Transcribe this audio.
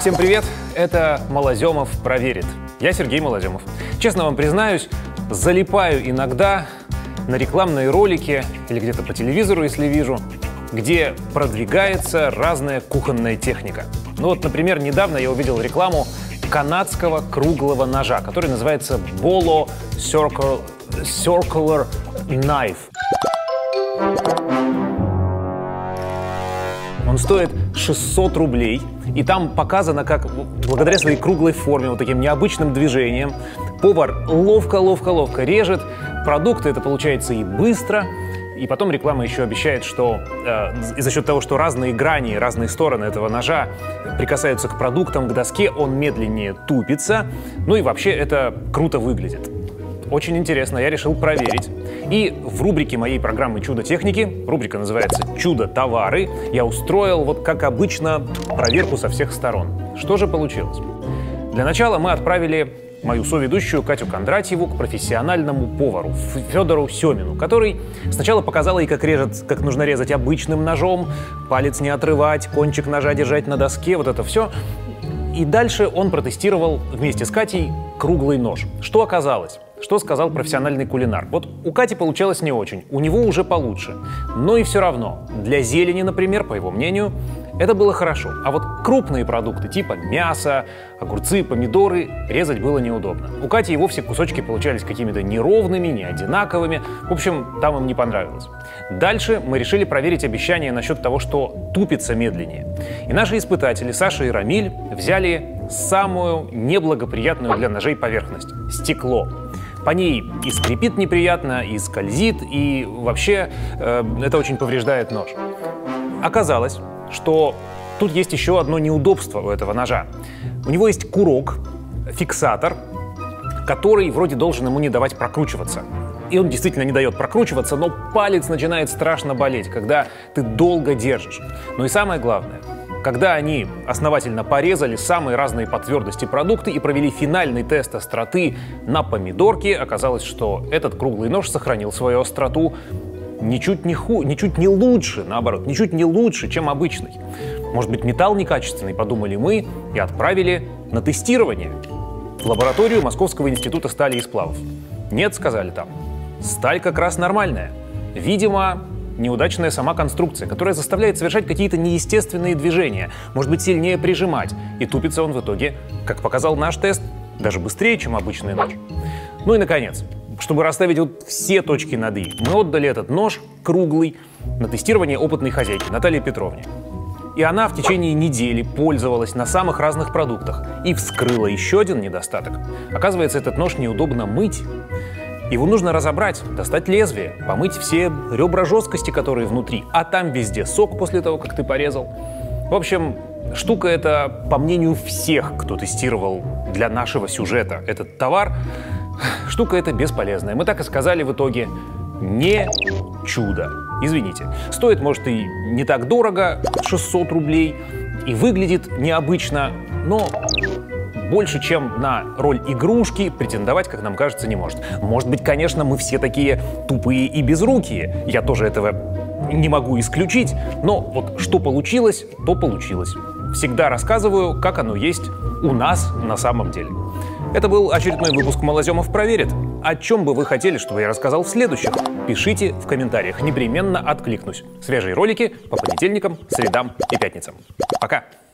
Всем привет! Это Малоземов проверит. Я Сергей Малоземов. Честно вам признаюсь, залипаю иногда на рекламные ролики или где-то по телевизору, если вижу, где продвигается разная кухонная техника. Ну вот, например, недавно я увидел рекламу канадского круглого ножа, который называется Bolo Circular Knife. Он стоит 600 рублей, и там показано, как благодаря своей круглой форме, вот таким необычным движением, повар ловко режет продукты, это получается и быстро, и потом реклама еще обещает, что и за счет того, что разные грани, разные стороны этого ножа прикасаются к продуктам, к доске, он медленнее тупится, ну и вообще это круто выглядит. Очень интересно, я решил проверить. И в рубрике моей программы «Чудо техники», рубрика называется «Чудо-товары», я устроил, вот как обычно, проверку со всех сторон. Что же получилось? Для начала мы отправили мою соведущую Катю Кондратьеву к профессиональному повару Федору Семину, который сначала показал ей, как нужно резать обычным ножом, палец не отрывать, кончик ножа держать на доске, вот это все. И дальше он протестировал вместе с Катей круглый нож. Что оказалось? Что сказал профессиональный кулинар? Вот у Кати получалось не очень, у него уже получше. Но и все равно, для зелени, например, по его мнению, это было хорошо. А вот крупные продукты, типа мясо, огурцы, помидоры, резать было неудобно. У Кати и вовсе кусочки получались какими-то неровными, не одинаковыми. В общем, там им не понравилось. Дальше мы решили проверить обещание насчет того, что тупится медленнее. И наши испытатели, Саша и Рамиль, взяли самую неблагоприятную для ножей поверхность – стекло. По ней и скрипит неприятно, и скользит, и вообще это очень повреждает нож. Оказалось, что тут есть еще одно неудобство у этого ножа. У него есть курок, фиксатор, который вроде должен ему не давать прокручиваться. И он действительно не дает прокручиваться, но палец начинает страшно болеть, когда ты долго держишь. Ну и самое главное, когда они основательно порезали самые разные по твердости продукты и провели финальный тест остроты на помидорке, оказалось, что этот круглый нож сохранил свою остроту ничуть не лучше, наоборот, ничуть не лучше, чем обычный. Может быть, металл некачественный, подумали мы, и отправили на тестирование в лабораторию Московского института стали и сплавов. Нет, сказали там, сталь как раз нормальная. Видимо, неудачная сама конструкция, которая заставляет совершать какие-то неестественные движения, может быть, сильнее прижимать. И тупится он в итоге, как показал наш тест, даже быстрее, чем обычный нож. Ну и, наконец, чтобы расставить вот все точки над «и», мы отдали этот нож круглый на тестирование опытной хозяйки Наталье Петровне. И она в течение недели пользовалась на самых разных продуктах и вскрыла еще один недостаток. Оказывается, этот нож неудобно мыть. Его нужно разобрать, достать лезвие, помыть все ребра жесткости, которые внутри, а там везде сок после того, как ты порезал. В общем, штука эта, по мнению всех, кто тестировал для нашего сюжета этот товар, штука эта бесполезная. Мы так и сказали в итоге: не чудо. Извините. Стоит, может, и не так дорого, 600 рублей, и выглядит необычно, но больше, чем на роль игрушки, претендовать, как нам кажется, не может. Может быть, конечно, мы все такие тупые и безрукие. Я тоже этого не могу исключить. Но вот что получилось, то получилось. Всегда рассказываю, как оно есть у нас на самом деле. Это был очередной выпуск «Малоземов проверит». О чем бы вы хотели, чтобы я рассказал в следующих? Пишите в комментариях, непременно откликнусь. Свежие ролики по понедельникам, средам и пятницам. Пока!